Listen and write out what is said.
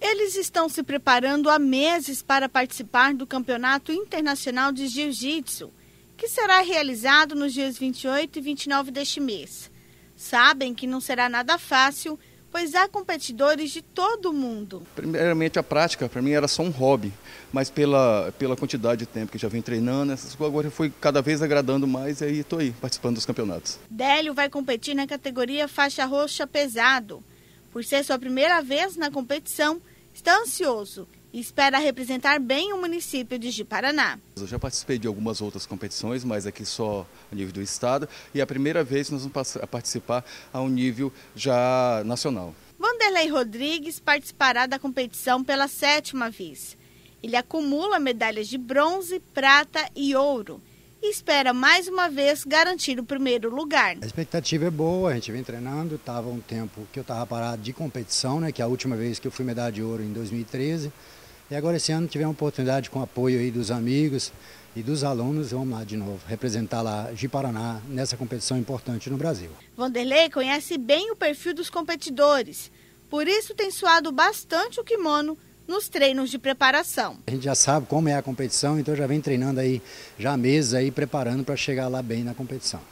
Eles estão se preparando há meses para participar do Campeonato Internacional de Jiu-Jitsu, que será realizado nos dias 28 e 29 deste mês. Sabem que não será nada fácil, pois há competidores de todo o mundo. Primeiramente, a prática para mim era só um hobby, mas pela quantidade de tempo que já vem treinando, essas coisas agora foi cada vez agradando mais e aí estou aí participando dos campeonatos. Délio vai competir na categoria faixa roxa pesado. Por ser sua primeira vez na competição, está ansioso e espera representar bem o município de Ji-Paraná. Eu já participei de algumas outras competições, mas aqui só a nível do estado, e é a primeira vez que nós vamos participar a um nível já nacional. Vanderlei Rodrigues participará da competição pela 7ª vez. Ele acumula medalhas de bronze, prata e ouro e espera mais uma vez garantir o primeiro lugar. A expectativa é boa, a gente vem treinando, estava um tempo que eu estava parado de competição, né, que é a última vez que eu fui medalha de ouro em 2013. E agora esse ano tivemos a oportunidade com o apoio aí dos amigos e dos alunos, vamos lá de novo, representar lá Ji-Paraná nessa competição importante no Brasil. Vanderlei conhece bem o perfil dos competidores, por isso tem suado bastante o kimono nos treinos de preparação. A gente já sabe como é a competição, então já vem treinando aí já há meses aí, preparando para chegar lá bem na competição.